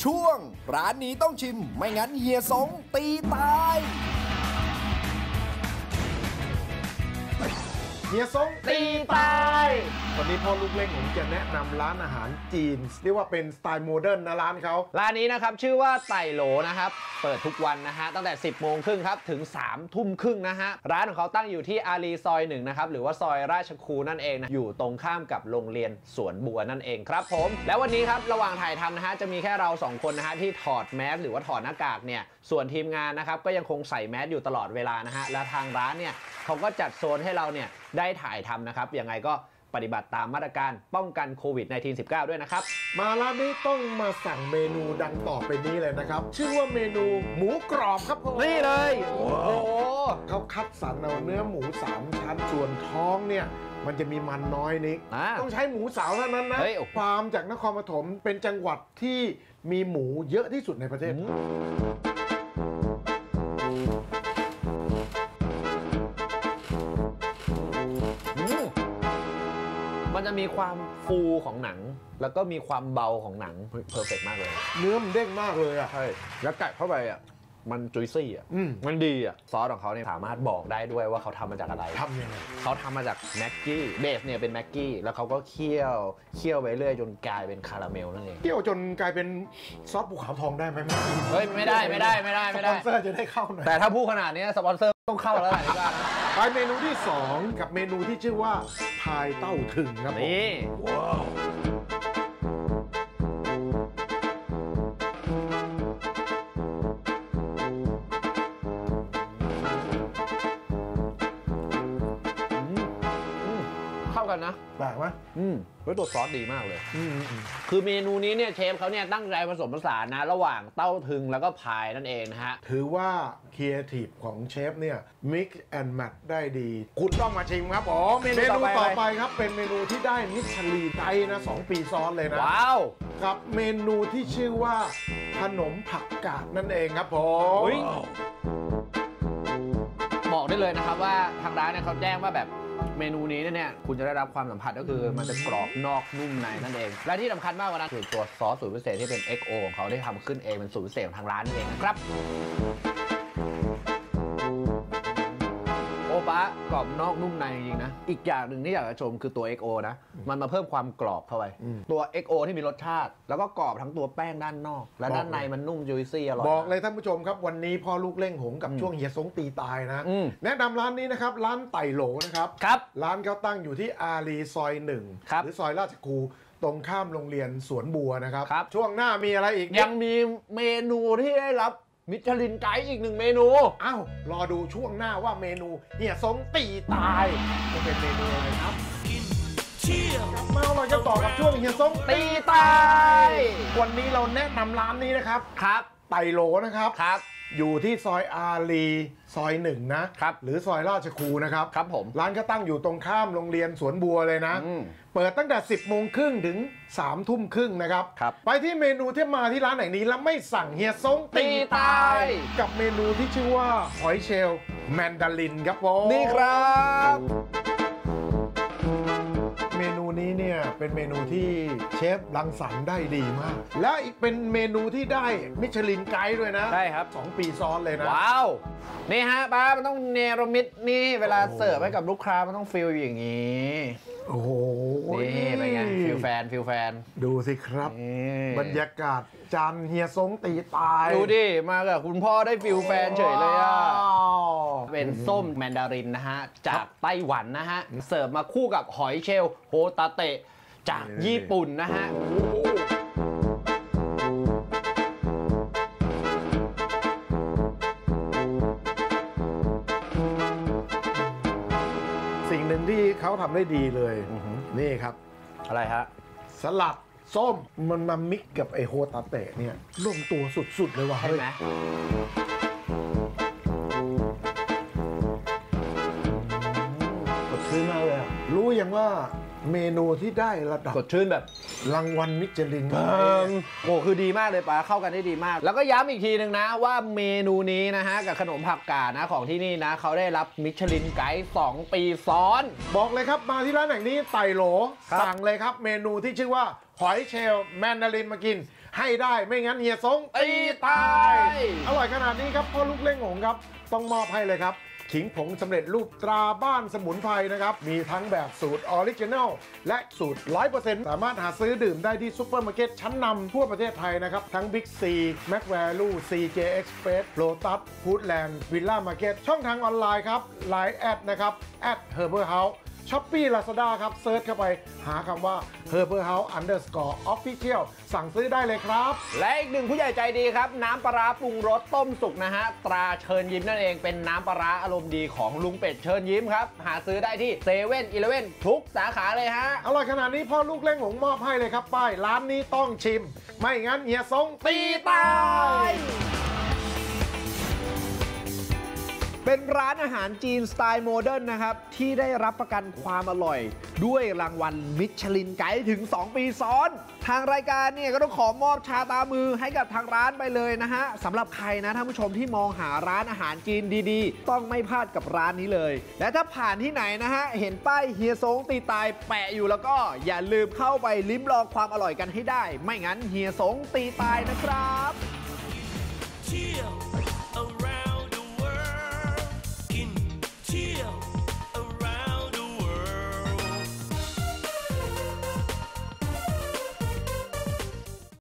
ช่วงร้านนี้ต้องชิมไม่งั้นเฮียสงตีตายเฮียสงตีตายวันนี้พ่อลูกเล่นผมจะแนะนำร้านอาหารจีนเรียกว่าเป็นสไตล์โมเดิร์นนะร้านเขาร้านนี้นะครับชื่อว่าไต่โหลนะครับเปิดทุกวันนะฮะตั้งแต่ 10 โมงครึ่งครับถึง 3 ทุ่มครึ่งนะฮะร้านของเขาตั้งอยู่ที่อารีซอย1นะครับหรือว่าซอยราชครูนั่นเองนะอยู่ตรงข้ามกับโรงเรียนสวนบัวนั่นเองครับผมแล้ววันนี้ครับระหว่างถ่ายทำนะฮะจะมีแค่เรา2คนนะฮะที่ถอดแมสหรือว่าถอดหน้ากากเนี่ยส่วนทีมงานนะครับก็ยังคงใส่แมสอยู่ตลอดเวลานะฮะและทางร้านเนี่ยเขาก็จัดโซนให้เราเนี่ยได้ถ่ายทำนะครับยังไงก็ปฏิบัติตามมาตรการป้องกันโควิด -19 ด้วยนะครับมาร้านนี้ต้องมาสั่งเมนูดังต่อไปนี้เลยนะครับชื่อว่าเมนูหมูกรอบครับผมนี่เลยโอ้โหเขาคัดสรรเอาเนื้อหมู3ชั้นส่วนท้องเนี่ยมันจะมีมันน้อยนิดต้องใช้หมูสาวเท่านั้นนะฟาร์มจากนครปฐมเป็นจังหวัดที่มีหมูเยอะที่สุดในประเทศมันจะมีความฟูของหนังแล้วก็มีความเบาของหนังเพอร์เฟกต์มากเลยเนื้อมันเด้งมากเลยอ่ะใช่แล้วกัดเข้าไปอ่ะมันจุยซี่อ่ะมันดีอ่ะซอสของเขาเนี่ยสามารถบอกได้ด้วยว่าเขาทำมาจากอะไรทำยังไงเขาทำมาจากแม็กกี้เบสเนี่ยเป็นแม็กกี้แล้วเขาก็เคี่ยวไปเรื่อยจนกลายเป็นคาราเมลนั่นเองเคี่ยวจนกลายเป็นซอสภูเขาทองได้ไหมเฮ้ยไม่ได้สปอนเซอร์จะได้เข้าหน่อยแต่ถ้าพูดขนาดนี้สปอนเซอร์ต้องเข้าแล้วนี่ก็ไปเมนูที่2กับเมนูที่ชื่อว่าพายเต้าถึงครับนี่ว้าวเข้ากันนะแปลกไหมแล้วตัวซอสดีมากเลยคือเมนูนี้เนี่ยเชฟเขาเนี่ยตั้งใจผสมผสานนะระหว่างเต้าถึงแล้วก็พายนั่นเองนะฮะถือว่าครีเอทีฟของเชฟเนี่ย mix and match ได้ดีคุณต้องมาชิมครับเมนูต่อไปครับเป็นเมนูที่ได้มิชลินไกด์นะ2 ปีซ้อนเลยนะว้าวกับเมนูที่ชื่อว่าขนมผักกาดนั่นเองครับผมบอกได้เลยนะครับว่าทางร้านเนี่ยเขาแจ้งว่าแบบเมนูนี้เนี่ยคุณจะได้รับความสัมผัสก็คือมันจะกรอบนอกนุ่มในนั่นเองและที่สำคัญมากกว่านั้นคือตัวซอสสูตรพิเศษที่เป็น XO ของเขาได้ทำขึ้นเองเป็นสูตรพิเศษของทางร้านเองนะครับโอปะกรอบนอกนุ่มในจริงๆนะอีกอย่างหนึ่งที่อยากจะชมคือตัว XO นะมันมาเพิ่มความกรอบเข้าไปตัว XO ที่มีรสชาติแล้วก็กรอบทั้งตัวแป้งด้านนอกและด้านในมันนุ่มจุยซี่อร่อยบอกเลยท่านผู้ชมครับวันนี้พ่อลูกเล่งหงกับช่วงเฮียสงตีตายนะแนะนำร้านนี้นะครับร้านไต่โหลนะครับร้านเขาตั้งอยู่ที่อารีซอย1หรือซอยราชครูตรงข้ามโรงเรียนสวนบัวนะครับช่วงหน้ามีอะไรอีกยังมีเมนูที่ได้รับมิชลินไกด์อีก1 เมนูอ้าวรอดูช่วงหน้าว่าเมนูเฮียสงตีตายจะเป็นเมนูอะไรครับมาเราจะต่อกับช่วงเฮียสงตีตายวันนี้เราแนะนำร้านนี้นะครับไต่โหลนะครับอยู่ที่ซอยอารีซอย1นะครับหรือซอยราชครูนะครับผมร้านก็ตั้งอยู่ตรงข้ามโรงเรียนสวนบัวเลยนะเปิดตั้งแต่ 10 โมงครึ่งถึง 3 ทุ่มครึ่งนะครับไปที่เมนูที่มาที่ร้านแห่งนี้แล้วไม่สั่งเฮียสงตีตายกับเมนูที่ชื่อว่าหอยเชลล์แมนดารินครับผมนี่ครับเมนูนี้เนี่ยเป็นเมนูที่เชฟรังสรรค์ได้ดีมากและอีกเป็นเมนูที่ได้มิชลินไกด์ด้วยนะใช่ครับ 2 ปีซ้อนเลยนะว้าวนี่ฮะป้ามันต้องเนรมิตนี่เวลาเสิร์ฟให้กับลูกค้ามันต้องฟิลอย่างนี้โอ้โหนี่เป็นไงฟิลแฟนดูสิครับบรรยากาศจานเฮียสงตีตายดูดิมากับคุณพ่อได้ฟิลแฟนเฉยเลยอ่ะเป็นส้มแมนดารินนะฮะจากไต้หวันนะฮะเสิร์ฟมาคู่กับหอยเชลล์โฮตาเตะจากญี่ปุ่นนะฮะสิ่งหนึ่งที่เขาทำได้ดีเลยนี่ครับอะไรฮะสลัดส้มมันมามิกกับไอโฮตาเตะเนี่ยลงตัวสุดๆเลยว่ะใช่ไหมสดชื่นมากเลยรู้ยังว่าเมนูที่ได้ระดับสดชื่นแบบรางวัลมิชลินโอ้คือดีมากเลยป้าเข้ากันได้ดีมากแล้วก็ย้ำอีกทีหนึ่งนะว่าเมนูนี้นะฮะกับขนมผักกาดนะของที่นี่นะเขาได้รับมิชลินไกด์2 ปีซ้อนบอกเลยครับมาที่ร้านแห่งนี้ไต่โหลสั่งเลยครับเมนูที่ชื่อว่าหอยเชลล์แมนดารินมากินให้ได้ไม่งั้นเฮียสงตีตาย อร่อยขนาดนี้ครับพ่อลูกเล่งหงครับต้องมอบให้เลยครับขิงผงสำเร็จรูปตราบ้านสมุนไพรนะครับมีทั้งแบบสูตรออริจินัลและสูตร 100% สามารถหาซื้อดื่มได้ที่ซุปเปอร์มาร์เก็ตชั้นนำทั่วประเทศไทยนะครับทั้ง Big C, Mac Value, CJ Express, Lotus, Foodland, Villa Market ช่องทางออนไลน์ครับ Line แอดนะครับ @Herbalhouse Shopee Lazada ครับเซิร์ชเข้าไปหาคำว่า herbalhouse_official สั่งซื้อได้เลยครับและอีกหนึ่งผู้ใหญ่ใจดีครับน้ำปลาร้าปรุงรสต้มสุกนะฮะตราเชิญยิ้มนั่นเองเป็นน้ำปลาร้าอารมณ์ดีของลุงเป็ดเชิญยิ้มครับหาซื้อได้ที่เซเว่นอีเลฟเว่นทุกสาขาเลยฮะอร่อยขนาดนี้พ่อลูกเล่งหงมอบให้เลยครับป้ายร้านนี้ต้องชิมไม่งั้นเฮียสงตีตายเป็นร้านอาหารจีนสไตล์โมเดิร์นนะครับที่ได้รับประกันความอร่อยด้วยรางวัลมิชลินไกด์ถึง 2 ปีซ้อนทางรายการเนี่ยก็ต้องขอมอบชาตามือให้กับทางร้านไปเลยนะฮะสำหรับใครนะท่านผู้ชมที่มองหาร้านอาหารจีนดีๆต้องไม่พลาดกับร้านนี้เลยและถ้าผ่านที่ไหนนะฮะเห็นป้ายเฮียสงตีตายแปะอยู่แล้วก็อย่าลืมเข้าไปลิ้มลองความอร่อยกันให้ได้ไม่งั้นเฮียสงตีตายนะครับ